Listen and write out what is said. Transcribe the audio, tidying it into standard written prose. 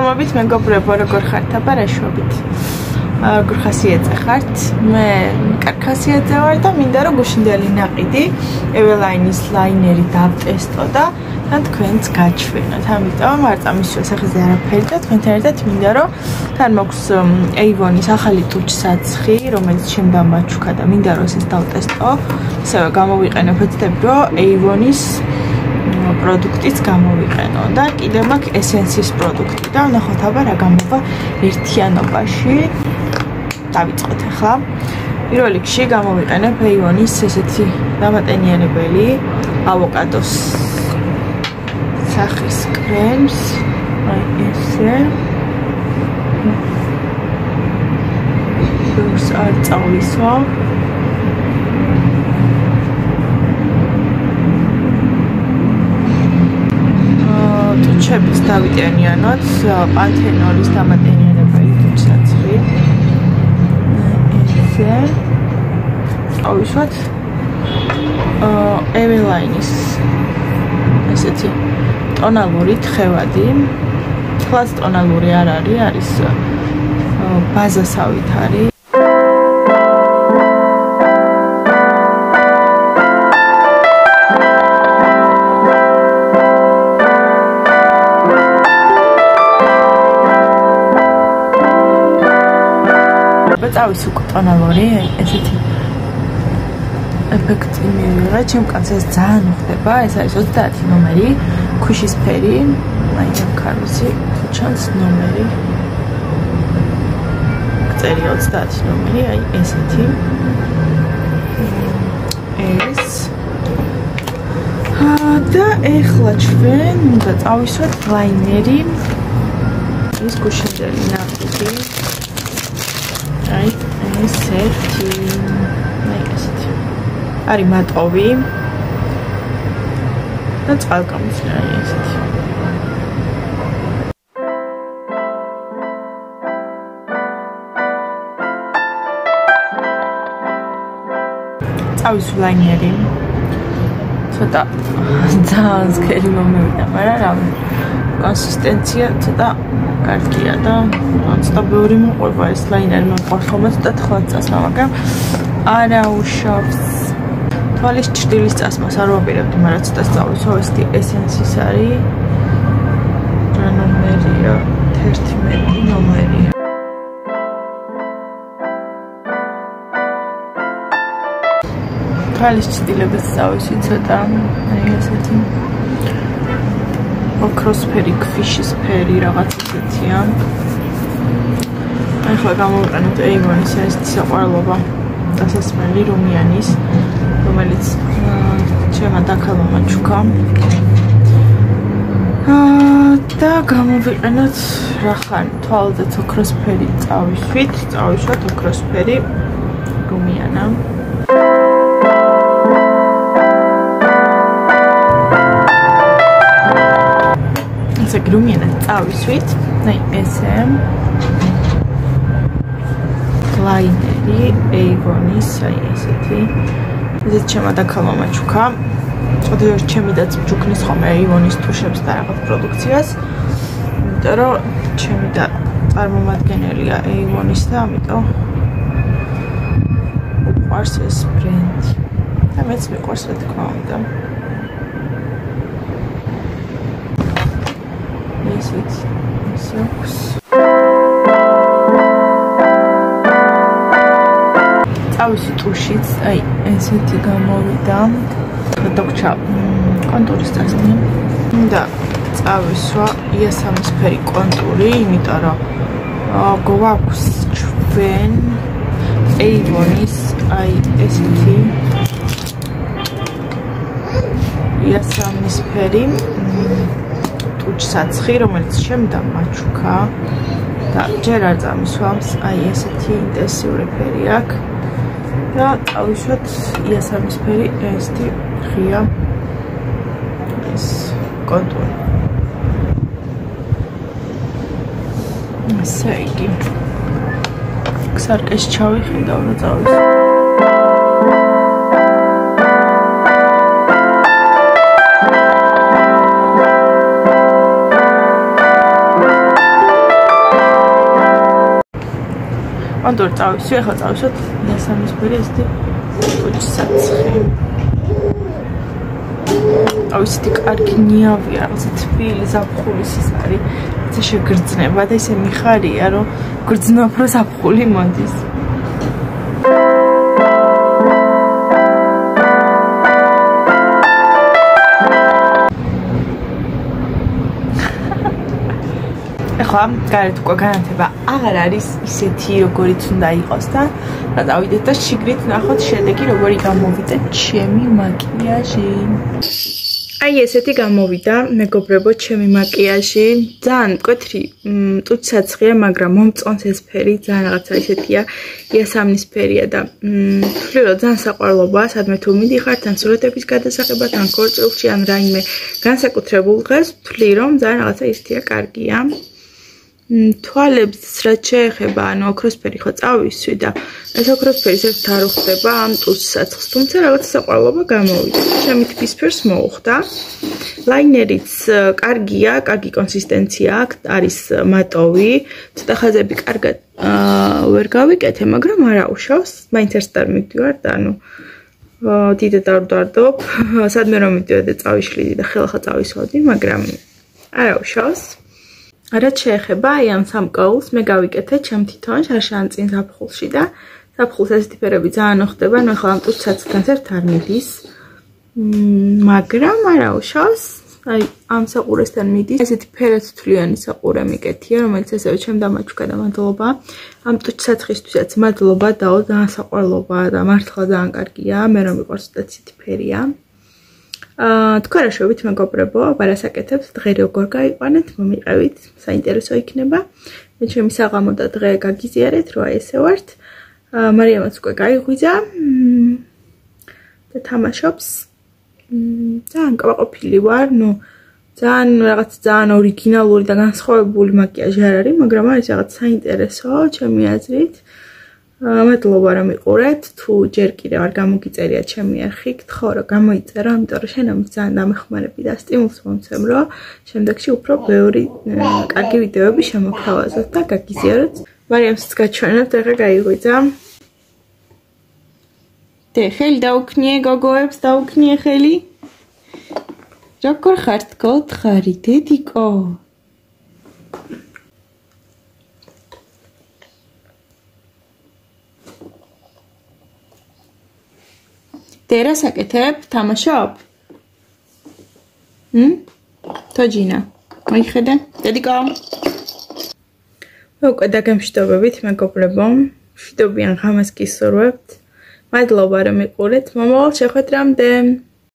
მოგესალმებით, მეგობრებო, როგორ ხართ? აბა რა შვებით? როგორ ხასიათზე ხართ? მე კარგ ხასიათზე ვარ და მინდა რომ გუშინდელი ნაყიდი eveline-ის ლაინერი დავტესტო და თქვენც გაჩვენოთ. ამიტომ არ წამისვლა სახეზე არაფერი და თქვენთან ერთად მინდა რომ თან მოქვს avon-ის ახალი ტუჩსაცხი, რომელიც ჩემ დამაჩუქა და მინდა რომ ესეც დავტესტო. ისევე გამოვიყენო ფეთდები რომ avon-ის პროდუქტიც გამოვიყენო და კიდევ მაქვს essence-ის პროდუქტი და ნახოთ აბა რა გამოვა ერთიანობაში. დავიწყოთ ახლა. პირველ რიგში გამოვიყენებ avon-ის ესეთი დამატენიანებელი ავოკადოს სახის კრემს. აი ესე. ეს არ წავლისო. ტუჩების დავიტენიანოთ, პანთენოლის დამატენიანებელი ტუჩსაცხი. ესე. ავისვათ eveline-ის ესეთი ტონალური თხევადი. თლაც ტონალური არ არის, არის ბაზასავით არის. წავის უკვე ტონალური, ესეთი ეფექტი მივიღე, ჩემ კაცს ეს ძალიან უხდება, ეს არის 30 ნომერი, ქვიშის ფერი, აი კაროსი, ჩანს ნომერი. წერია 30 ნომერი, აი ესეთი. ეს. და ეხლა ჩვენ უნდა წავისვათ ლაინერი. ის გუშინდელი ნაყიდი. აი ესეთი. აი ესეთი. არის მატოვი. და წყალგამოწნე აი ესეთი. წავის ლაინერი. ცოტა ძალიან სკერი მომევიდა, მაგრამ რა კონსისტენცია ცოტა კარგია და ცოტა ბევრი მოყვება ეს ლაინერი მოყვარს ხოლმე ცოტა თხლად წასმა, მაგრამ არა უშავს. თვალის ჭრილის წასმას არ ვაპირებდი, მაგრამ ცოტა სწავლისო, ესეთი essence-ის არის. რა ნომერია? 11 ნომერია. თვალის ჭრილების სწავისი ცოტა, აი ესეთი. ოქროსფერი, ქვიშის ფერი, რაღაც ისეთია. ახლა გამოვიყენოთ avon-ის ესეთი საყვარლობა დასასმელი რუმიანის, რომელიც ჩემმა დაქალმა მაჩუქა. და გამოვიყენოთ რახან თვალზეც ოქროსფერი წავისვათ ოქროსფერი რუმიანა. ესე რუმიანა წავისვით, აი ესე. ლაინერი avon-ის, აი ესეთი. ეს ჩემმა დაქალმა მაჩუქა. წოდეში ჩემი და წუქნის ხოლმე avon-ის ტუშებს და რაღაც პროდუქციას. იმიტომ რომ ჩემი და წარმომადგენელია avon-ის და ამიტომ უყვარს ეს ბრენდი. და მეც მიყვარს რა თქმა უნდა. ესეთი სოქს. წავისი ტუშიც, აი ესეთი გამოვიდა. დაგჭა კონტურის წასწნი. და წავისვა იასამისფერი კონტური, იმიტომ რომ გვაქვს ჩვენ avon-ის აი ესეთი იასამისფერი ტუჩსაცხი, რომელიც ჩემ დამაჩუქა და ჯერ არ წამისვამს, აი ესეთი ინტენსიური ფერი აქვს. და წავისვათ იასამისფერი ესეთი ღია ეს კონტური. ესე იგი. ქსარკეს ჩავიხედავ რა წავის. ანდორ წავისვი, ახლა წავისვით იასამნისფერი ესეთი ტუჩსაცხი. ავისეთი კარგი ნიავია, რაღაცა თბილი ზაფხულის ის არის. ცა შეგრძნება და ისე მიხარია, რომ გრძნობა უფრო ზაფხული მოდის. ახლა გარეთ უკვე განათება აღარ არის ისეთი როგორიც უნდა იყოს და დავიდეთ და შიგრით ნახოთ შედეგი როგორი გამოვიდა ჩემი მაკიაჟი. აი ესეთი გამოვიდა მეგობრებო ჩემი მაკიაჟი. ძალიან მკვეთრი ტუჩსაცხია, მაგრამ მომწონს ეს ფერი, ძალიან რაღაცა ისეთია იასამნისფერია და ვთვლი რომ ძალიან საყვარლობაა, სადმე თუ მიდიხართ ან სურათების გადასაღებად, ან ქორწილში, ან რაიმე განსაკუთრებულ დღეს, ვთვლი რომ ძალიან რაღაცა ისეთია კარგია. თვალებს რაც შეეხება, ანუ ოქროსფერი ხო წავისვი და ეს ოქროსფერი ერთ არ უხდება ამ ტუჩსაცხს, თუმცა რაღაც საყვარლობა გამოვიდა. ჩემი თბის ფერს მოუხდა. ლაინერიც კარგია, კარგი კონსისტენცია აქვს, არის მატოვი, ცოტა ხაზები კარგად ვერ გავიკეთე, მაგრამ არა უშავს, მაინც ერთ არ მივდივარ და ანუ დიდად არ ვდარდობ, სადმე რომ მივდივარ და წავიშლიდი და ხელახლა წავისვავდი, მაგრამ არა უშავს. რაც შეეხება აი ამ სამკაულს, მე გავიკეთე ჩემ თვითონ შარშან წინ ზაფხულში და ზაფხულს ესეთი ფერები ძალიან ხდება, ნუ ახლა ამ ტუჩსაცხთან ერთ არ მიდის. მაგრამ არა უშავს, აი ამ საყურესთან მიდის. ესეთი ფერათთვლიანი საყურე მიკეთია, რომელიც ასევე ჩემ დამაჩუქა და მადლობა. ამ ტუჩსაცხისთვისაც მადლობა დაო, ძალიან საყვარლობაა და მართლა ძალიან კარგია. მე რომ მიყვარს ესეთი ფერია. თქვენ რა შევით მეგობრებო, ვარასაკეთებთ, დღე როგორ გაიყვანეთ, მომიყევით, საინტერესო იქნება. მე ჩემი საღამო და დღე გაგიზიარეთ, რომ აი ესე ვართ. მარიამაც უკვე გაიღვიძა და თამაშობს. ძალიან კმაყოფილი ვარ, ნუ ძალიან რაღაც ძალიან ორიგინალური და განსხვავებული მაკიაჟი არ არის, მაგრამ არის რაღაც საინტერესო, ჩემი აზრით. მადლობა რომ იყურეთ, თუ ჯერ კიდევ არ გამოგიწერია ჩემი არხი, გთხოვ რომ გამოიწერო, ამიტომ რომ შენამაც ძალიან დამეხმარები და სტიმულს მომცემ, რომ შემდეგში უფრო ბევრი კარგი ვიდეოები შემოგთავაზოთ და გაგიზიაროთ. მარიამსაც გაჩვენებთ, ახლა გაიღვიძა. დე ხელი დაუქნიე, გოგოებს დაუქნიე ხელი. როგორ ხართ, გოთხარი, დედიკო? დერა საკეთებ, თამაშობ? თოჯინა, მოიხედე, დედიკო? მე უკვე დაგემშვიდობებით, მეგობრებო, მშვიდობიან ღამეს გისურვებთ. მადლობა რომ იყურეთ, მომავალ შეხვედრამდე.